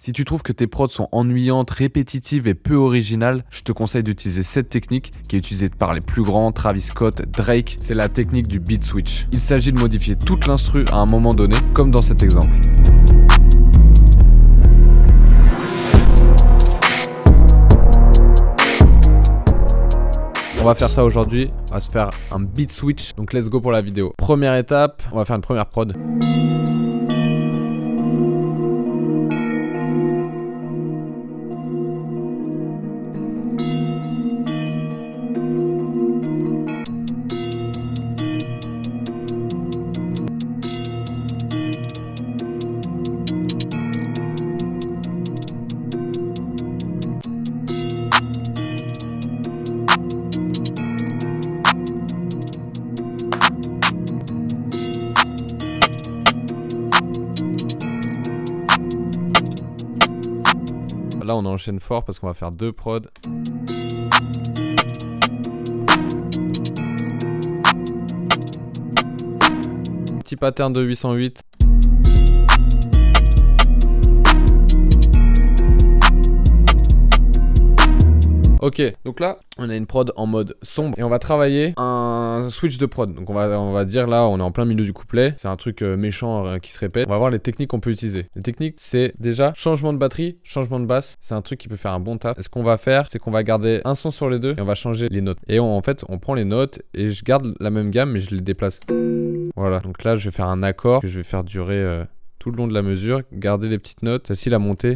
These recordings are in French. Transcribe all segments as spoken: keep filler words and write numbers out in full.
Si tu trouves que tes prods sont ennuyantes, répétitives et peu originales, je te conseille d'utiliser cette technique qui est utilisée par les plus grands, Travis Scott, Drake. C'est la technique du beat switch. Il s'agit de modifier toute l'instru à un moment donné, comme dans cet exemple. On va faire ça aujourd'hui, on va se faire un beat switch, donc let's go pour la vidéo. Première étape, on va faire une première prod. Là on enchaîne fort parce qu'on va faire deux prods. Petit pattern de huit cent huit. Ok, donc là, on a une prod en mode sombre et on va travailler un switch de prod. Donc on va, on va dire là, on est en plein milieu du couplet. C'est un truc euh, méchant euh, qui se répète. On va voir les techniques qu'on peut utiliser. Les techniques, c'est déjà changement de batterie, changement de basse. C'est un truc qui peut faire un bon taf. Et ce qu'on va faire, c'est qu'on va garder un son sur les deux et on va changer les notes. Et on, en fait, on prend les notes et je garde la même gamme mais je les déplace. Voilà, donc là, je vais faire un accord que je vais faire durer euh, tout le long de la mesure. Garder les petites notes. Celle-ci, la montée.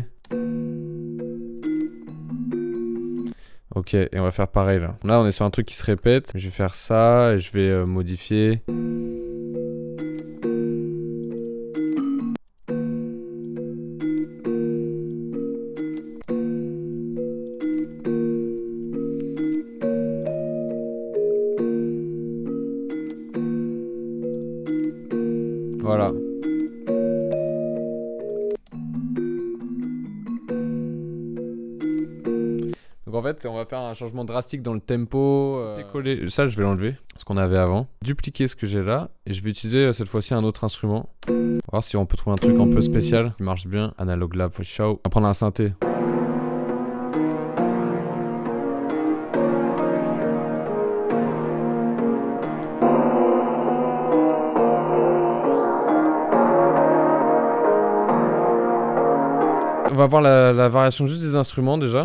Ok, et on va faire pareil là. Là, on est sur un truc qui se répète. Je vais faire ça et je vais euh, modifier. Voilà. Donc en fait, on va faire un changement drastique dans le tempo. Euh... Coller. Ça, je vais l'enlever, ce qu'on avait avant. Dupliquer ce que j'ai là. Et je vais utiliser euh, cette fois-ci un autre instrument. On va voir si on peut trouver un truc un peu spécial qui marche bien. Analog Lab for show. On va prendre un synthé. On va voir la, la variation juste des instruments déjà.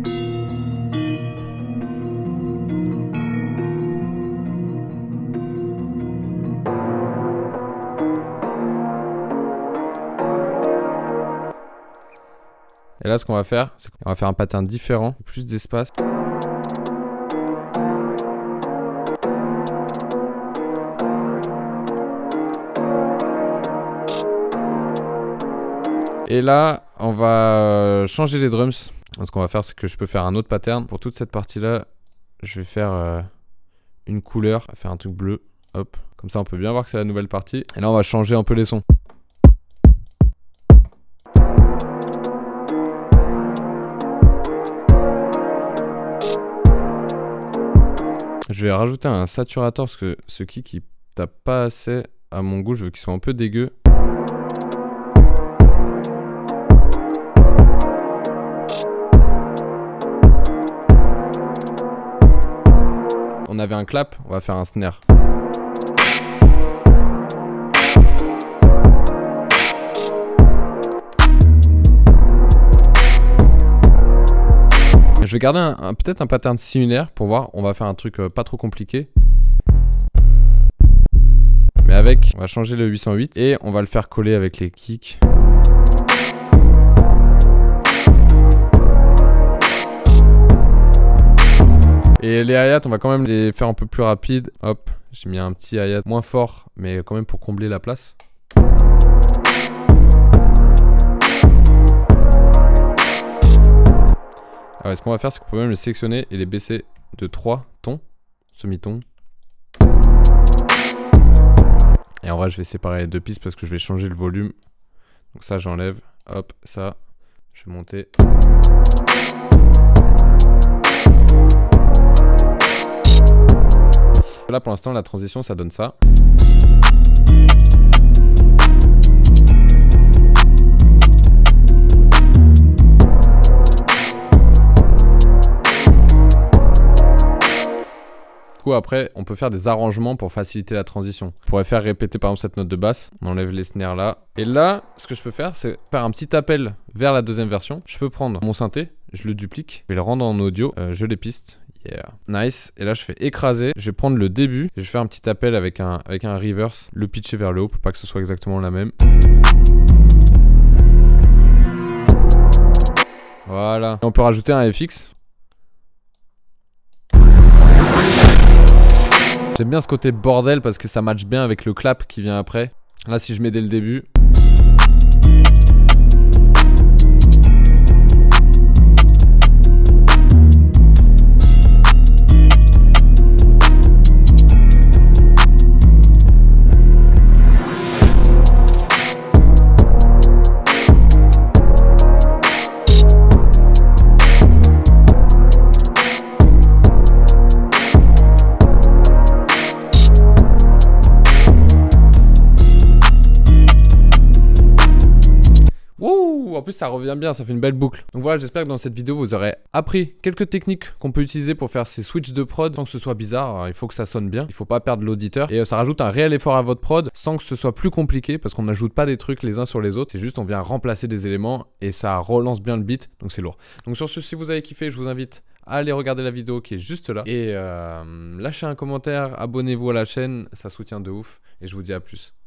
Et là, ce qu'on va faire, c'est qu'on va faire un pattern différent, plus d'espace. Et là, on va changer les drums. Ce qu'on va faire, c'est que je peux faire un autre pattern. Pour toute cette partie-là, je vais faire euh, une couleur, on va faire un truc bleu. Hop, comme ça, on peut bien voir que c'est la nouvelle partie. Et là, on va changer un peu les sons. Je vais rajouter un saturator parce que ce kick il tape pas assez à mon goût, je veux qu'il soit un peu dégueu. On avait un clap, on va faire un snare. Je vais garder un, un, peut-être un pattern similaire pour voir. On va faire un truc euh, pas trop compliqué. Mais avec, on va changer le huit cent huit et on va le faire coller avec les kicks. Et les hi-hats, on va quand même les faire un peu plus rapides. Hop, j'ai mis un petit hi-hat moins fort, mais quand même pour combler la place. Ah ouais, ce qu'on va faire, c'est qu'on peut même les sélectionner et les baisser de trois tons, semi-tons. Et en vrai, je vais séparer les deux pistes parce que je vais changer le volume. Donc ça, j'enlève. Hop, ça. Je vais monter. Là, pour l'instant, la transition, ça donne ça. coup après on peut faire des arrangements pour faciliter la transition. On pourrait faire répéter par exemple cette note de basse, on enlève les snares là. Et là, ce que je peux faire, c'est faire un petit appel vers la deuxième version. Je peux prendre mon synthé, je le duplique, je vais le rendre en audio, euh, je l'épiste. Yeah. Nice. Et là, je fais écraser. Je vais prendre le début. Et je vais faire un petit appel avec un, avec un reverse. Le pitcher vers le haut pour pas que ce soit exactement la même. Voilà. Et on peut rajouter un F X. J'aime bien ce côté bordel parce que ça match bien avec le clap qui vient après. Là, si je mets dès le début. En plus ça revient bien, ça fait une belle boucle. Donc voilà, j'espère que dans cette vidéo vous aurez appris quelques techniques qu'on peut utiliser pour faire ces switches de prod sans que ce soit bizarre. Alors, il faut que ça sonne bien, il faut pas perdre l'auditeur. Et euh, ça rajoute un réel effort à votre prod sans que ce soit plus compliqué parce qu'on n'ajoute pas des trucs les uns sur les autres. C'est juste on vient remplacer des éléments et ça relance bien le beat, donc c'est lourd. Donc sur ce, si vous avez kiffé, je vous invite à aller regarder la vidéo qui est juste là. Et euh, lâchez un commentaire, abonnez-vous à la chaîne, ça soutient de ouf. Et je vous dis à plus.